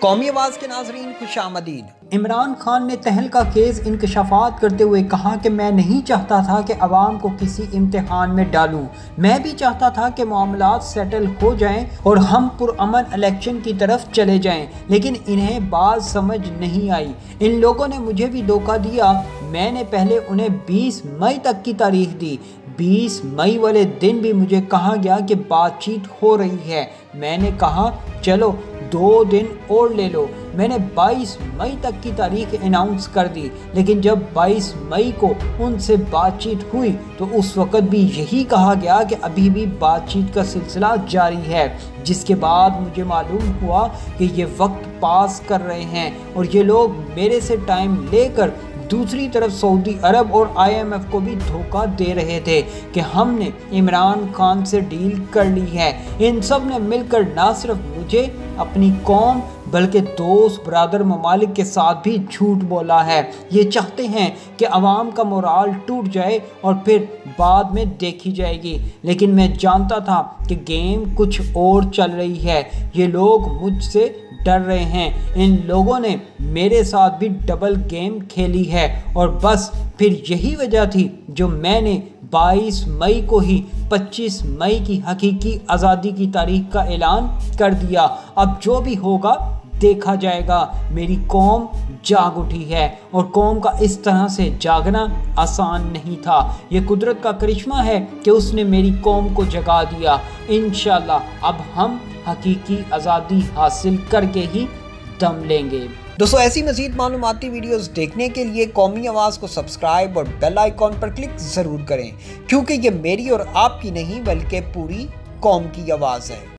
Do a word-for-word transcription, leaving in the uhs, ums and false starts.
कौमी आवाज़ के नाज़रीन खुशामदीद। इमरान खान ने तहलका केस इंकशाफात करते हुए कहा कि मैं नहीं चाहता था कि अवाम को किसी इम्तिहान में डालूं। मैं भी चाहता था कि मामलात सेटल हो जाएं और हम पुरअमन इलेक्शन की तरफ चले जाएं, लेकिन इन्हें बात समझ नहीं आई। इन लोगों ने मुझे भी धोखा दिया। मैंने पहले उन्हें बीस मई तक की तारीख दी। बीस मई वाले दिन भी मुझे कहा गया कि बातचीत हो रही है। मैंने कहा चलो दो दिन और ले लो। मैंने बाईस मई तक की तारीख अनाउंस कर दी, लेकिन जब बाईस मई को उनसे बातचीत हुई तो उस वक़्त भी यही कहा गया कि अभी भी बातचीत का सिलसिला जारी है। जिसके बाद मुझे मालूम हुआ कि ये वक्त पास कर रहे हैं और ये लोग मेरे से टाइम लेकर दूसरी तरफ सऊदी अरब और आई एम एफ को भी धोखा दे रहे थे कि हमने इमरान खान से डील कर ली है। इन सब ने मिलकर ना सिर्फ मुझे, अपनी कौम, बल्कि दोस्त बरादर ममालिक के साथ भी झूठ बोला है। ये चाहते हैं कि अवाम का मोराल टूट जाए और फिर बाद में देखी जाएगी, लेकिन मैं जानता था कि गेम कुछ और चल रही है। ये लोग मुझसे डर रहे हैं। इन लोगों ने मेरे साथ भी डबल गेम खेली है और बस फिर यही वजह थी जो मैंने बाईस मई को ही पच्चीस मई की हकीकी आज़ादी की तारीख का ऐलान कर दिया। अब जो भी होगा देखा जाएगा। मेरी कौम जाग उठी है और कौम का इस तरह से जागना आसान नहीं था। ये कुदरत का करिश्मा है कि उसने मेरी कौम को जगा दिया। इंशाल्लाह अब हम हकीकी आज़ादी हासिल करके ही दम लेंगे। दोस्तों, ऐसी मज़ीद मालूमाती वीडियोस देखने के लिए कौमी आवाज़ को सब्सक्राइब और बेल आइकॉन पर क्लिक ज़रूर करें, क्योंकि ये मेरी और आपकी नहीं बल्कि पूरी कौम की आवाज़ है।